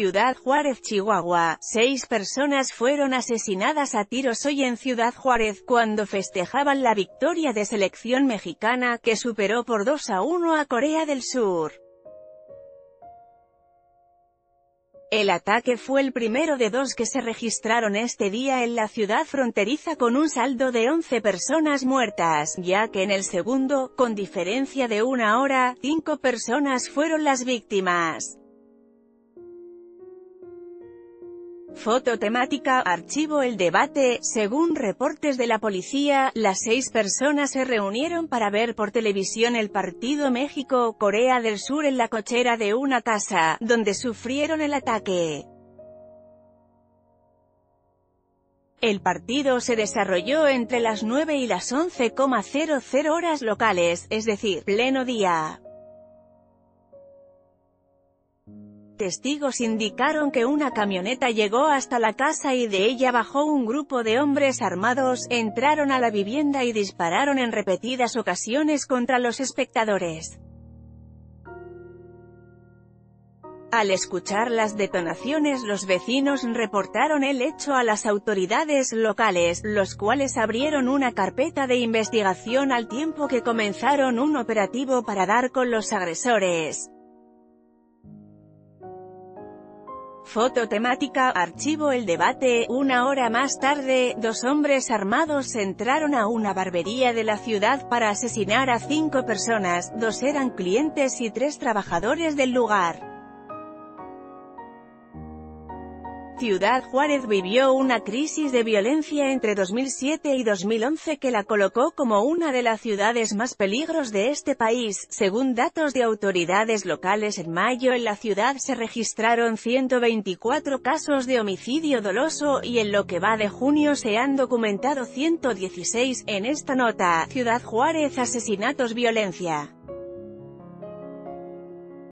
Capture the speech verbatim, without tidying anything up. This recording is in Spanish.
Ciudad Juárez, Chihuahua. Seis personas fueron asesinadas a tiros hoy en Ciudad Juárez, cuando festejaban la victoria de selección mexicana, que superó por dos a uno a Corea del Sur. El ataque fue el primero de dos que se registraron este día en la ciudad fronteriza, con un saldo de once personas muertas, ya que en el segundo, con diferencia de una hora, cinco personas fueron las víctimas. Foto temática, archivo El debate. Según reportes de la policía, las seis personas se reunieron para ver por televisión el partido México-Corea del Sur en la cochera de una casa, donde sufrieron el ataque. El partido se desarrolló entre las nueve y las once horas locales, es decir, pleno día. Testigos indicaron que una camioneta llegó hasta la casa y de ella bajó un grupo de hombres armados, entraron a la vivienda y dispararon en repetidas ocasiones contra los espectadores. Al escuchar las detonaciones, los vecinos reportaron el hecho a las autoridades locales, los cuales abrieron una carpeta de investigación al tiempo que comenzaron un operativo para dar con los agresores. Foto temática, archivo El debate. Una hora más tarde, dos hombres armados entraron a una barbería de la ciudad para asesinar a cinco personas, dos eran clientes y tres trabajadores del lugar. Ciudad Juárez vivió una crisis de violencia entre dos mil siete y dos mil once que la colocó como una de las ciudades más peligrosas de este país. Según datos de autoridades locales, en mayo en la ciudad se registraron ciento veinticuatro casos de homicidio doloso, y en lo que va de junio se han documentado ciento dieciséis. En esta nota, Ciudad Juárez, asesinatos, violencia.